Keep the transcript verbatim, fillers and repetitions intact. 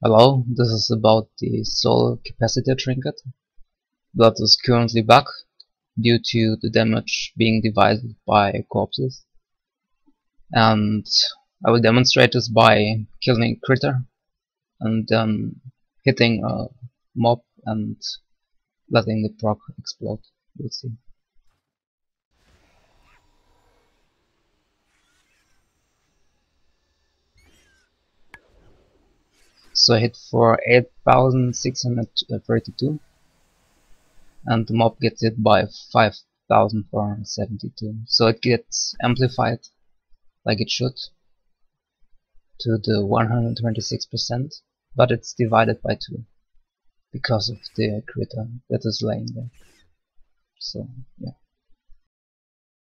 Hello, this is about the Soul Capacitor Trinket that is currently bugged due to the damage being divided by corpses. And I will demonstrate this by killing a critter and then hitting a mob and letting the proc explode. We'll see. So I hit for eight thousand six hundred thirty-two and the mob gets hit by five thousand four hundred seventy-two. So it gets amplified like it should to the one hundred twenty-six percent, but it's divided by two because of the critter that is laying there. So yeah.